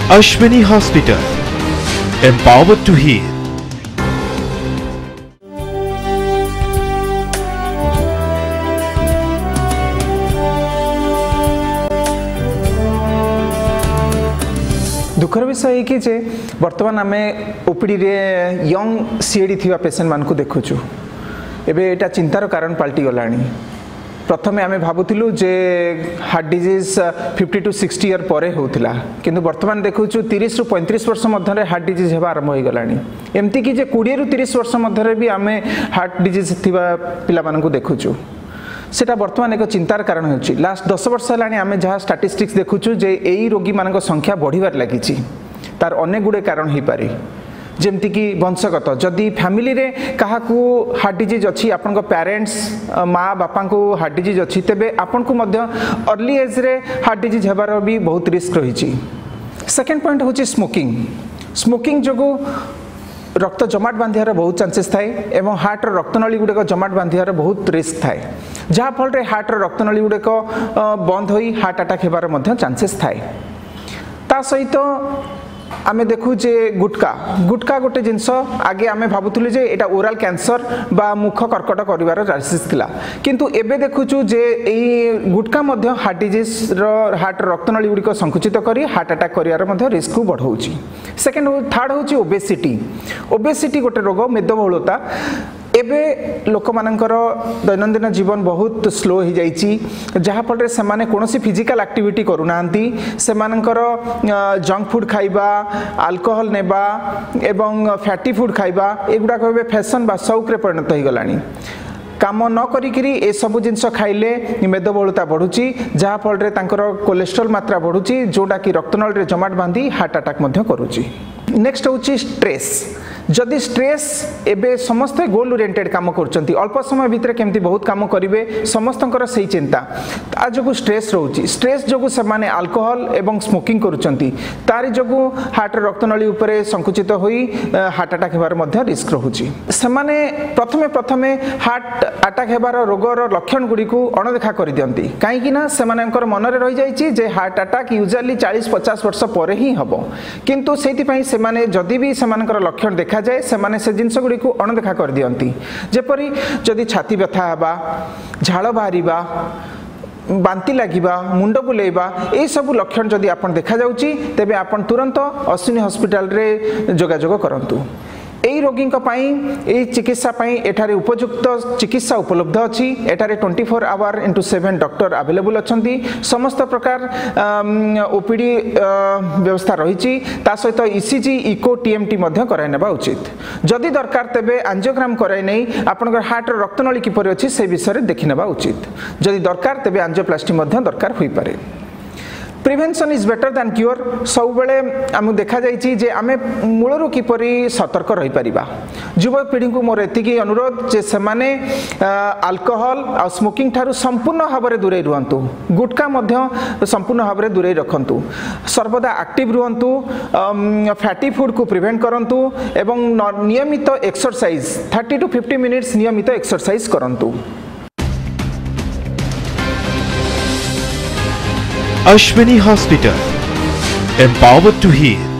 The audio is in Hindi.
Ashwini Hospital, empowered to heal. दुखर विषय कि जे वर्तमान आम ओपीडी रे यंग सीएडी थिबा पेशेंट मान को देखुचु एबे एटा चिंतार कारण पलटि गलानी। प्रथमे आमे भाबुथिलु जे हार्ट डिजीज 50 to 60 इयर परे होतिला किंतु वर्तमान देखुचु 30 रु 35 वर्ष मध्य हार्ट डिजीज हेबा आरंभ होई गलानी। एमती कि जे 20 रु 30 वर्ष मध्य भी आमे हार्ट डिजीज थिबा पिला मान को देखुचु सेटा वर्तमान एक चिंतार कारण होछि। लास्ट 10 वर्ष हेलानी आमे जहा स्टैटिस्टिक्स देखुचु जे एई रोगी मानक संख्या बढ़िबार लागिछि। तार अनेक गुडे कारण होई पारे जेमती कि वंशगत जदि फैमिली रे काहा को हार्ट डिजीज अछि आपन को पेरेंट्स माँ बापा को हार्ट डिजीज अछि तेबे आपन को मध्य अर्ली एज रे हार्ट डिजीज हेबार भी बहुत रिस्क रहिछि। सेकंड पॉइंट होछि स्मोकिंग जगो रक्त जमाट बांधियार बहुत चांसेस थाए एवं हार्ट रक्तनली गुड़े जमाट बांधियार बहुत रिस्क थाए जहाँ फल हार्ट रक्तनली गुड़े बंद होई हार्ट अटैक हेबार मध्य चांसेस थाए। ता सहित आमे देखु जे गुटका गोटे जिनस आगे आमे भाबुथुलु जे एटा ओरल कैंसर बा मुख कर्कट करिवार चांसेस थिला किंतु एबे देखुचु जे एई गुटका मध्य हार्ट डिजीज रो हार्ट रक्तनली गुडी को संकुचित करी हार्ट अटैक करिवार मध्य रिस्क को बढ़ाउची। थर्ड होची ओबेसिटी गोटे रोग मेदबहुलता। एबे लोक मानकर दैनंदिन जीवन बहुत स्लो हो जाइछि जहाँ फल से माने कोनोसी फिजिकल एक्टिविटी करूनांती से मानकर जंक फूड खाइबा अल्कोहल नेबा एवं फैटी फूड खाइबा एगुडा कहबे फैशन बा शौक रे परिणत हो गलानी। काम न करिकिरी ए सब जिनस खाइले मेदबहुलता बढ़ुची जहाँ फल रे तांकर कोलेस्ट्रॉल मात्रा बढ़ुची जोटा कि रक्तनल रे जमाट बांधी हार्ट अटैक मध्य करूची। नेक्स्ट होची स्ट्रेस। जदि स्ट्रेस एबे समस्त गोल ओरिएंटेड काम करचंती अल्प समय भितर केमती बहुत काम करिवे समस्तंकर सही चिंता ता जगु स्ट्रेस रहउची। स्ट्रेस जगु से माने अल्कोहल एवं स्मोकिंग करचंती तारि जगु हार्ट रक्तनली उपरे संकुचित होई हार्ट अटैक हेबार मध्य रिस्क रहउची। से माने प्रथमे हार्ट अटैक हेबार रोगर लक्षण गुडी को अणदेखा कर दियंती काहे ना से मानकर मन रे रहि जाईची जे हार्ट अटैक यूजुअली 40-50 वर्ष परे ही हबो किंतु सेति पई से माने जदि भी से मानकर लक्षण देखा जाए से माने से जिनस गुडी को अणदेखा कर दियंती जेपरि जदि छाती व्यथा हेबा झाळ बाहरिबा बांती लागिबा मुंड बुलेइबा ए सब लक्षण जदि आपन देखा जाउची तेबे आपन तुरंत अश्विनी हॉस्पिटल रे जोगाजोग करंतु। एई रोगी चिकित्सा एठारे उपयुक्त चिकित्सा उपलब्ध अच्छी एठारे 24 आवर इंटू 7 डॉक्टर अवेलेबल अच्छी समस्त प्रकार ओपीडी व्यवस्था रही सहित ईसीजी इको टीएमटी कराई नेबा उचित। जदि दरकार तेबे एंजियोग्राम कराई नहीं आपनकर हार्ट रक्तनली किपरि अछि से विषय देखि नेबा उचित। जदि दरकार तेबे एंजियोप्लास्टी दरकार होई पारे। Prevention is better than cure सब बेले आम देखा जाइए जे आमे मूलरू किपरि सतर्क रही परिबा। युवपीढ़ी को मोर एतिकी अनुरोध जे सेमाने अल्कोहल आ स्मोकिंग ठारू संपूर्ण भाव में दूरे रुहंतु गुटका मध्य संपूर्ण भाव में दूरे रखंतु सर्वदा एक्टिव रुहंतु फैटी फूड को प्रिवेंट करंतु एवं नियमित एक्सरसाइज 30 to 50 मिनिट्स नियमित एक्सरसाइज करंतु। Ashwini Hospital, empowered to heal.